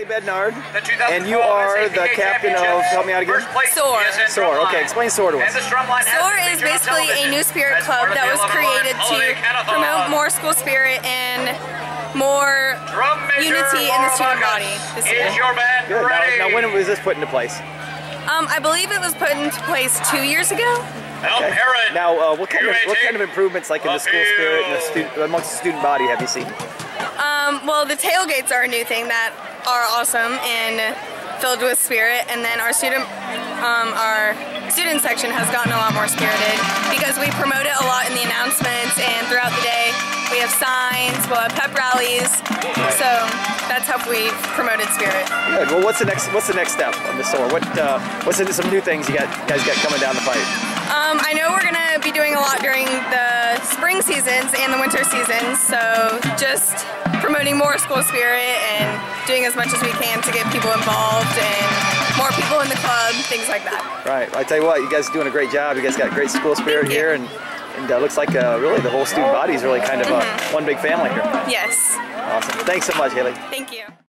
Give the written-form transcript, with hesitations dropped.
Haley Bednard, and you are the captain of, help me out again? SOAR. SOAR, okay, explain SOAR to us. SOAR is basically a new spirit club that was created to promote more school spirit and more unity in the student body this year. Good. Now when was this put into place? I believe it was put into place 2 years ago. Okay. Now, what kind of improvements, like in the school spirit and amongst the student body, have you seen? Well, the tailgates are a new thing that are awesome and filled with spirit, and then our student section has gotten a lot more spirited because we promote it a lot in the announcements and throughout the day. We have signs, we'll have pep rallies, so that's how we've promoted spirit. Good. Well, what's the next step on the SOAR? What's some new things you guys got coming down the pipe? I know we're gonna be doing a lot during the spring seasons and the winter seasons, so just promoting more school spirit and doing as much as we can to get people involved and more people in the club, things like that. Right. I tell you what, you guys are doing a great job. You guys got great school spirit here, and looks like really the whole student body is really kind of one big family here. Yes. Awesome. Thanks so much, Haley. Thank you.